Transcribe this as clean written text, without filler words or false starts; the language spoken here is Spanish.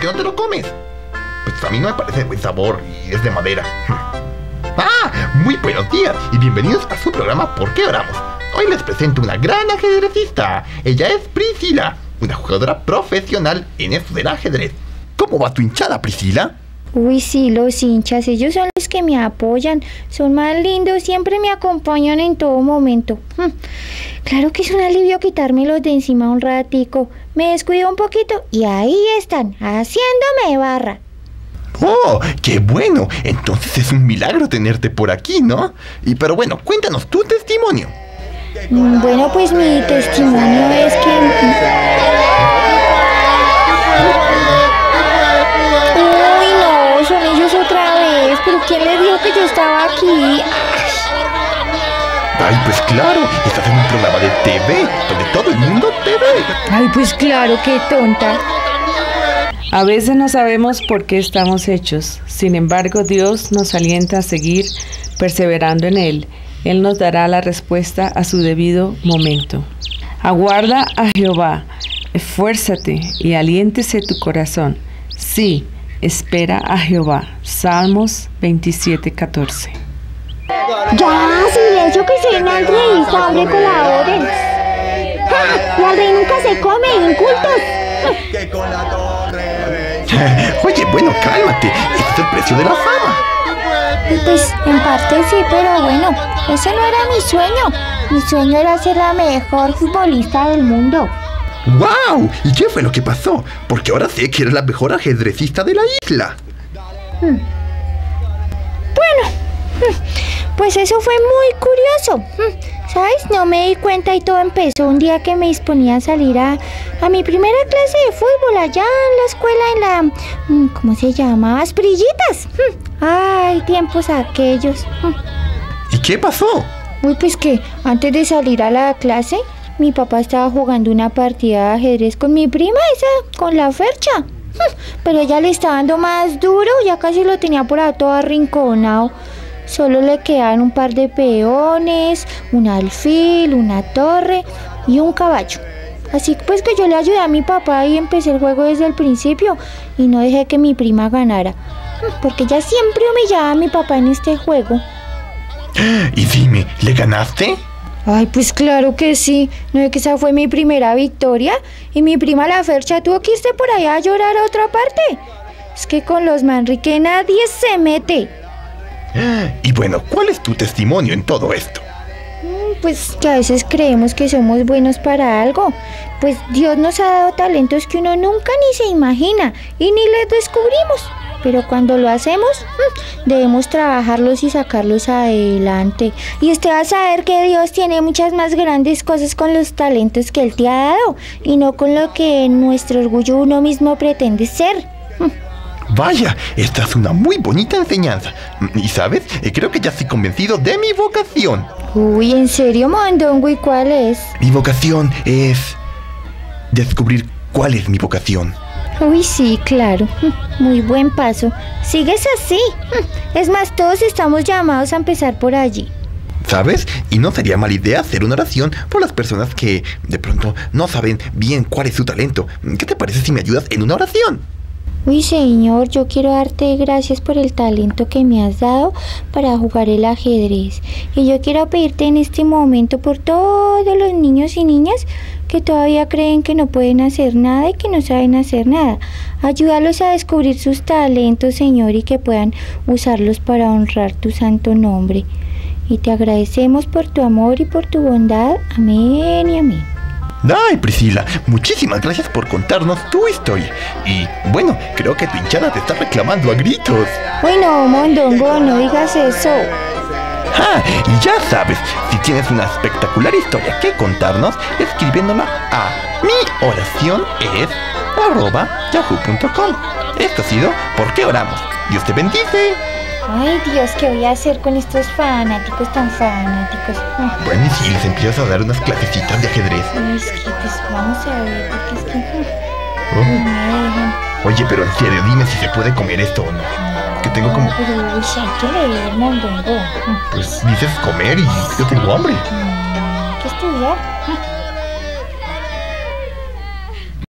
qué no te lo comes? Pues a mí no me parece de buen sabor y es de madera. Muy buenos días y bienvenidos a su programa ¿Por qué oramos? Hoy les presento una gran ajedrecista. Ella es Priscila, una jugadora profesional en esto del ajedrez. ¿Cómo va tu hinchada, Priscila? Uy, sí, los hinchas, ellos son los que me apoyan, son más lindos, siempre me acompañan en todo momento. Claro que es un alivio quitármelos de encima un ratico. Me descuido un poquito y ahí están, haciéndome barra. ¡Oh, qué bueno! Entonces es un milagro tenerte por aquí, ¿no? Pero bueno, cuéntanos tu testimonio. Bueno, pues mi testimonio es que... Uy, no, son ellos otra vez. ¿Pero quién les dijo que yo estaba aquí? Ay, pues claro, estás en un programa de TV, donde todo el mundo te ve. Ay, pues claro, qué tonta. A veces no sabemos por qué estamos hechos, sin embargo Dios nos alienta a seguir perseverando en Él. Él nos dará la respuesta a su debido momento. Aguarda a Jehová, esfuérzate y aliéntese tu corazón. Sí, espera a Jehová. Salmos 27:14. Ya, silencio que soy una entrevista, hombre, colaboren. La rey nunca se come, incultos. Oye, bueno, cálmate. Este es el precio de la fama. Pues en parte sí, pero bueno, ese no era mi sueño. Mi sueño era ser la mejor futbolista del mundo. ¡Wow! ¿Y qué fue lo que pasó? Porque ahora sé que eres la mejor ajedrecista de la isla. Bueno, pues eso fue muy curioso. ¿Sabes? No me di cuenta y todo empezó un día que me disponía a salir a mi primera clase de fútbol allá en la escuela, en la... ¿cómo se llama? Asprillitas. Ay, tiempos aquellos. ¿Y qué pasó? Uy, pues que antes de salir a la clase, mi papá estaba jugando una partida de ajedrez con mi prima esa, con la Fercha. Pero ella le estaba dando más duro, ya casi lo tenía por ahí todo arrinconado. Solo le quedaban un par de peones, un alfil, una torre y un caballo. Así pues que yo le ayudé a mi papá y empecé el juego desde el principio y no dejé que mi prima ganara, porque ella siempre humillaba a mi papá en este juego. Y dime, ¿le ganaste? Ay, pues claro que sí. No es que esa fue mi primera victoria y mi prima la Fercha tuvo que irse por allá a llorar a otra parte. Es que con los Manrique nadie se mete. Y bueno, ¿cuál es tu testimonio en todo esto? Pues que a veces creemos que somos buenos para algo. Pues Dios nos ha dado talentos que uno nunca ni se imagina y ni les descubrimos. Pero cuando lo hacemos, debemos trabajarlos y sacarlos adelante. Y usted va a saber que Dios tiene muchas más grandes cosas con los talentos que Él te ha dado y no con lo que nuestro orgullo uno mismo pretende ser. Vaya, esta es una muy bonita enseñanza. Y sabes, creo que ya estoy convencido de mi vocación. Uy, ¿en serio, Mondongo? ¿Y cuál es? Mi vocación es descubrir cuál es mi vocación. Uy, sí, claro. Muy buen paso. Sigues así. Es más, todos estamos llamados a empezar por allí. ¿Sabes? Y no sería mala idea hacer una oración por las personas que de pronto no saben bien cuál es su talento. ¿Qué te parece si me ayudas en una oración? Uy, Señor, yo quiero darte gracias por el talento que me has dado para jugar el ajedrez. Y yo quiero pedirte en este momento por todos los niños y niñas que todavía creen que no pueden hacer nada y que no saben hacer nada. Ayúdalos a descubrir sus talentos, Señor, y que puedan usarlos para honrar tu santo nombre. Y te agradecemos por tu amor y por tu bondad. Amén y amén. Ay, Priscila, muchísimas gracias por contarnos tu historia. Y bueno, creo que tu hinchada te está reclamando a gritos. Uy, no, Mondongo, no digas eso. Y ya sabes, si tienes una espectacular historia que contarnos, escribiéndola a mioraciones@yahoo.com. Esto ha sido ¿Por qué oramos? Dios te bendice. Ay, Dios, ¿qué voy a hacer con estos fanáticos tan fanáticos? Bueno, y si les empiezas a dar unas clasecitas de ajedrez. Es que pues vamos a ver, porque es que no me dejan. Oye, pero en serio, dime si se puede comer esto o no. Que tengo como... Pero uy, hay que leer, Mondongo. Pues dices comer y yo tengo hambre. Hay que estudiar.